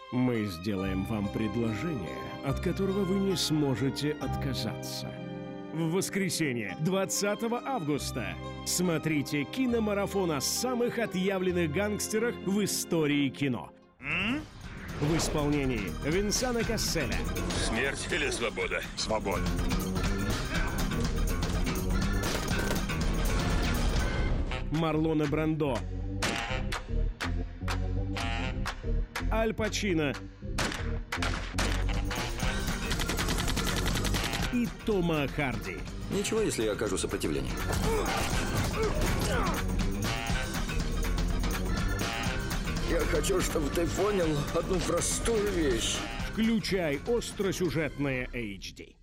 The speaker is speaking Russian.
Мы сделаем вам предложение, от которого вы не сможете отказаться. В воскресенье, 20 августа, смотрите киномарафон о самых отъявленных гангстерах в истории кино. В исполнении Винсана Касселя. Смерть или свобода? Свобода. Марлона Брандо. Аль Пачино и Тома Харди. Ничего, если я окажу сопротивление. Я хочу, чтобы ты понял одну простую вещь. Включай остросюжетное HD.